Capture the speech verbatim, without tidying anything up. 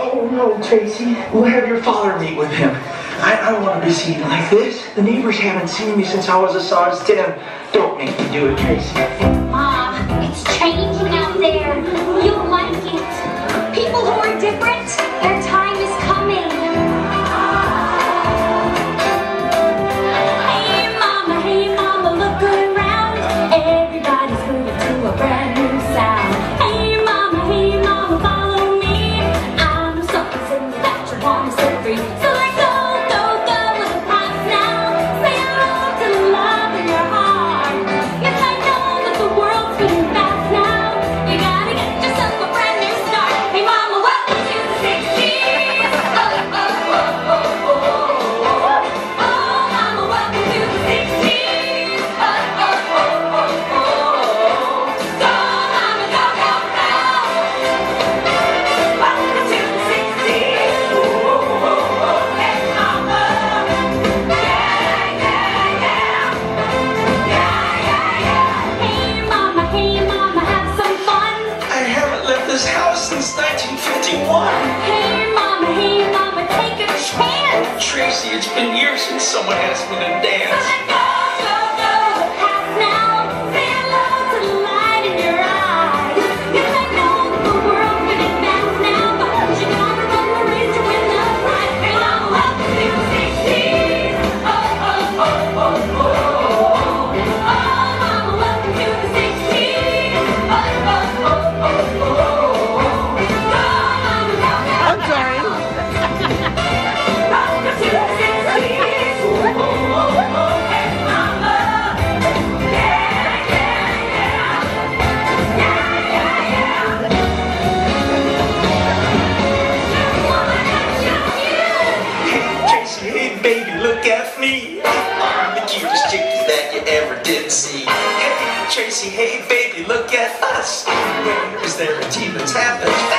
Oh, no, Tracy. We'll have your father meet with him. I, I don't want to be seen like this. The neighbors haven't seen me since I was a size ten. Don't make me do it, Tracy. Mom, it's changing out there. You'll like it. People who are different, their time is coming. Hey, Mama, hey, Mama, look around. Everybody's moving to a brand new sound. Hey, Mama, hey, Mama, follow me. I know something that you want to set free. So let go, go, go with the past now. Say hello to the love in your heart. Yes, I know that the world's spinning fast now. You gotta get yourself a brand new start. Hey, Mama, welcome to the sixties. Oh, oh, oh, oh, oh, oh. Oh, Mama, welcome to the sixties. Oh, oh, oh, oh, oh. Go, Mama, go, go, go. Welcome to the sixties. Oh, oh, oh, oh. Hey, Mama. Yeah, yeah, yeah. Yeah, yeah, yeah. Hey, Mama, hey, Mama, have some fun. I haven't left this house since nineteen fifty-one. Hey, Mama, hey, Mama, take a chance. Tracy, it's been years since someone asked me to dance. Let go, go, go, the past now. Say hello to the light in your eyes. Yes, I know that the world's been advanced now, but you gotta run the race to win the prize. Hey, Mama, welcome to the sixties. Oh, oh, oh, oh, oh. Oh, Mama, welcome to the sixties. Oh, oh, oh, oh, oh. Go, Mama, go, go, I'm sorry. welcome to the sixties. Oh, oh, oh, oh. Hey, Mama. Yeah, yeah, yeah. Yeah, yeah, yeah. Just wanna show you. Hey, Tracy, hey, baby, look at me. I'm the cutest chickie that you ever did see. Hey, Tracy, hey, baby, look at us. Where is there a team that's half as